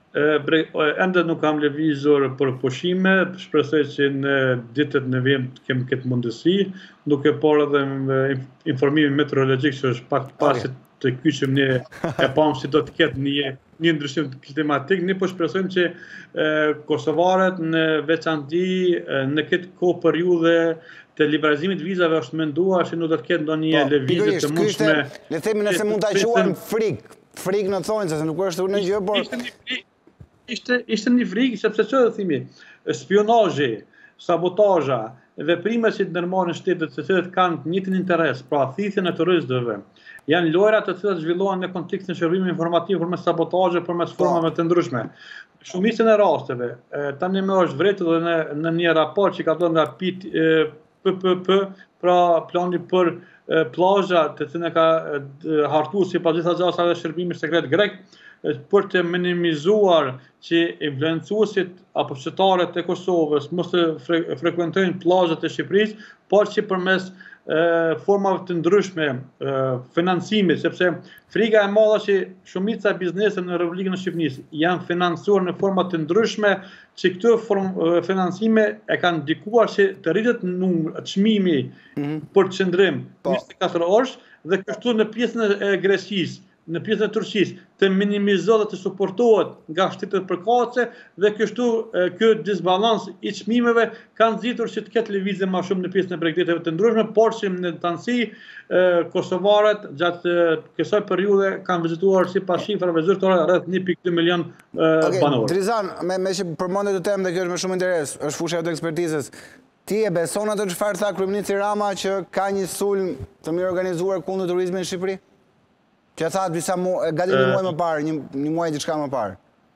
Ende nuk kam lëvizur për pushime, shpresoj që në ditët në vijim të kem këtë mundësi, duke por edhe informimin meteorologjik që është pak pasi të kyçim ne e pam si do të ketë një ndryshim klimatik, ne po shpresojmë që kosovarët në veçanti në këtë kohë periudhe të liberalizimit vizave është menduar që nuk do të ketë ndonjë lëvizje të mundshme. Le themi nëse mund ta quajmë frikë në thonjë, se nuk është në gjë, por ishte një frikë, sepse që dhe thimi, spionazhi, sabotazha, veprimet që të ndërmarrin shtetet të cilët kanë të njëjtin interes, pra thithjen e turistëve, janë lojra të cilat zhvillohen në kontekstin e shërbimit informativ përmes sabotazhe, përmes formave të ndryshme. Shumicën e rasteve, tani më është vretur edhe në një raport që ka dhënë nga PPP, pra plani për plazha të cilën e ka hartuar sipas gjitha gjasave të shërbimit sekret grek, për të minimizuar që influencuesit apo qytetarët e Kosovës mos të frekuentojnë plazhat e Shqipërisë, por që përmes formave të ndryshme financimit, sepse frika e madhe që shumica e bizneseve në Republikën e Shqipërisë janë financuar në forma të ndryshme, që këto financime e kanë ndikuar që të rritet çmimi për qëndrim 24 orësh dhe kështu në pjesën e Greqisë, në pjesën e Turqisë, të minimizohet dhe të suportohet nga shtetet përkatëse dhe kështu ky disbalans i çmimeve kanë nxitur që të ketë lëvizje më shumë në pjesën e bregdeteve të ndryshme, por që në tansi kosovarët gjatë kësaj periudhe kanë vizituar sipas shifrave zyrtare rreth 1.2 milion banorë. Drizan, me që përmendet të temë dhe kjo është me shumë interes, është fusha e ekspertizës. Ti e beson atë çfarë tha kryeministri Rama që ka një sulm të mirë organizuar kundër turizmit në Shqipëri? Që tha disa gati një muaj më parë, një muaj diçka më parë.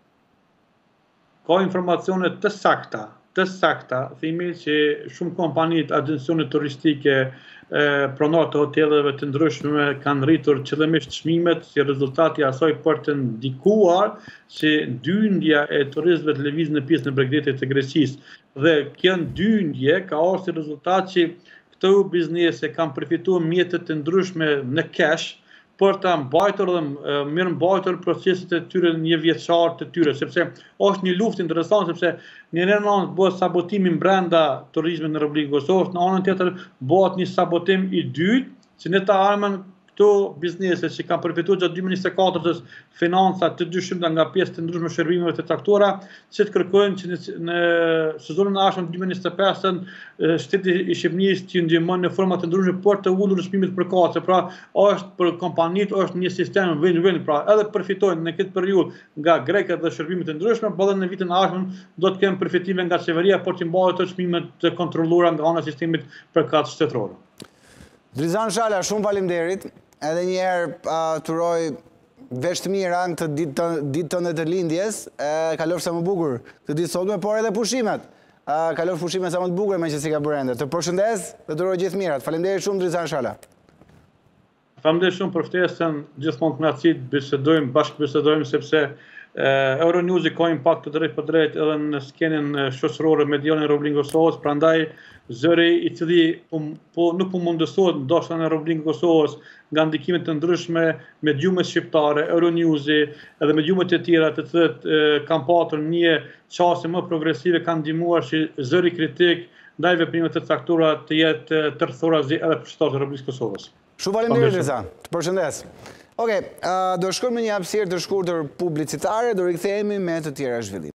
Ka informacione të sakta, thimi që shumë kompanitë, agjencionet turistike, pronarë të hoteleve të ndryshme kanë rritur qëllimisht çmimet si rezultati asaj për të ndikuar që dyndja e turistëve të lëvizë në pjesën e bregdetit të Greqisë. Dhe kjo dyndje ka ardhur si rezultat që këto biznese kanë përfituar mjetet të ndryshme në cash për të mbajtur dhe mirë mbajtur proceset e tyre një vjeçar të tyre, sepse është një luftë interesante, sepse në një anë bëhet sabotimi brenda turizmit në Republikën e Kosovës, në anën tjetër bëhet një sabotim i dytë, që ne ta armën këto biznese që kanë përfituar gjatë 2024-s financa të dyshimta nga pjesë të ndryshme shërbimeve të caktuara, që të kërkojnë që në sezonin e ardhshëm 2025 shteti i Shqipërisë të ndihmon në forma të ndryshme për të ulur çmimet përkatëse. Pra, është për kompanitë është një sistem win-win, pra edhe përfitojnë në këtë periudhë nga grekët dhe shërbimet të ndryshme, por edhe në vitin e ardhshëm do të kenë përfitime nga qeveria për të mbajtur të çmimet të kontrolluara nga ana e sistemit përkatës shtetëror. Drizan Shala, shumë faleminderit. Edhe njëherë të uroj veç të mira në këtë ditë tënde të lindjes, kalofsh sa më bukur këtë ditë sotme, por edhe pushimet. Kalofsh pushimet sa më të bukur me që si ka bërë ende. Të përshëndes dhe të uroj gjithë mirat. Faleminderit shumë Drizan Shala. Faleminderit shumë për ftesën, gjithmonë kënaqësi të bashkë bisedojmë sepse Euronews ka impakt të drejtë për drejtë edhe në skenën shoqërore mediane në Republikën e Kosovës, prandaj zëri i cili nuk po mundësohet ndoshta në Republikën e Kosovës nga ndikimet të ndryshme me gjuhën shqiptare, Euronews edhe me gjuhë të tjera të cilët kanë patur një çështje më progresive, kanë ndihmuar që zëri kritik ndaj veprimeve të caktuara të jetë tërthorazi edhe për shtatë të Republikës së Kosovës. Shumë faleminderit Drizan. Të përshëndes. Okej, do shkojmë në një hapësirë të shkurtër publicitare, do rikthehemi me të tjera zhvillime.